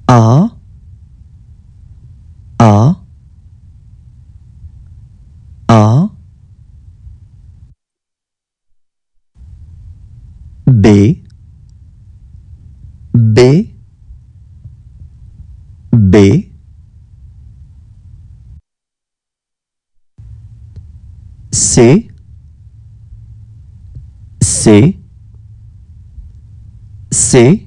A, A, A, B, B, B, C, C, C,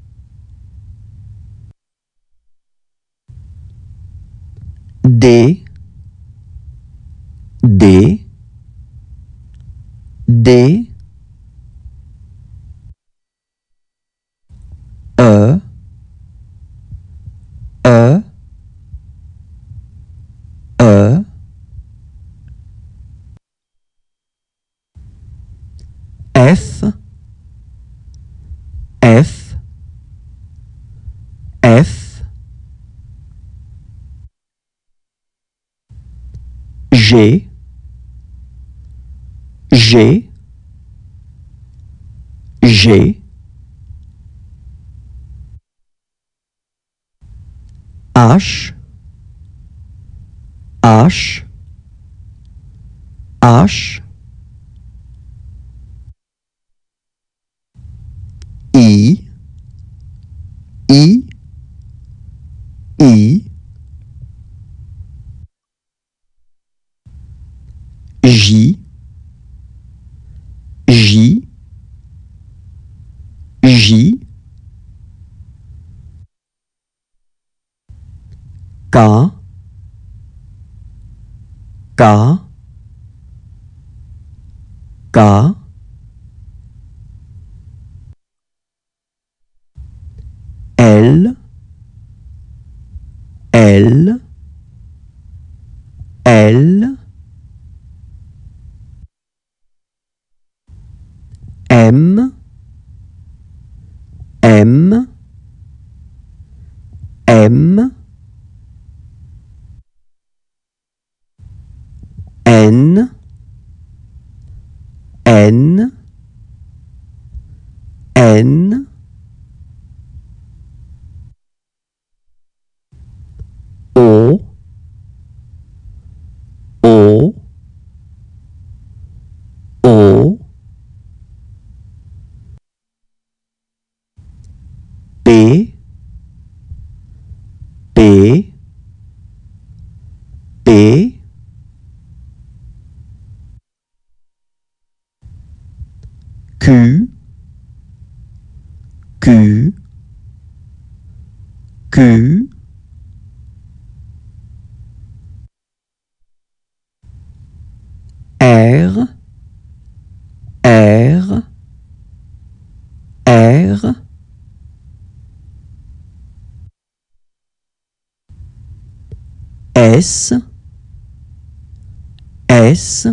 D, D, D, E, E, E, F, F, F, G, G, G, H, H, H, I, I, I, J, J, J, K, K, K, L, L, L, M, M, M, N, N, N, O, O, O, P, P, P, Q, Q, Q, R, R, R, S, S,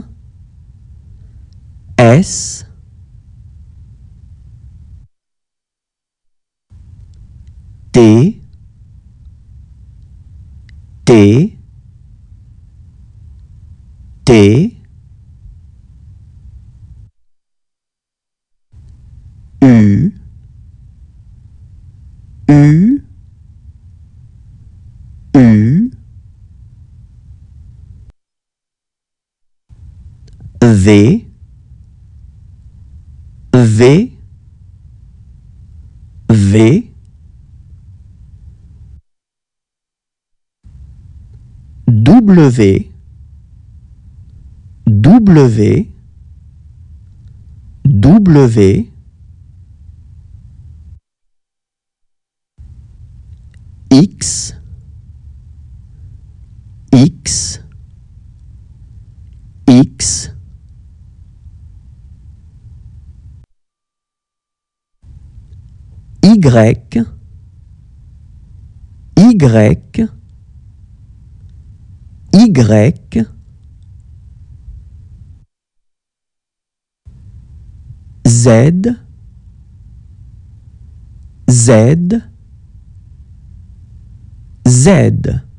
S, T, T, T, U, U, U, V, V, V, W, W, W, X, X, X, Y, Y, Y, Z, Z, Z.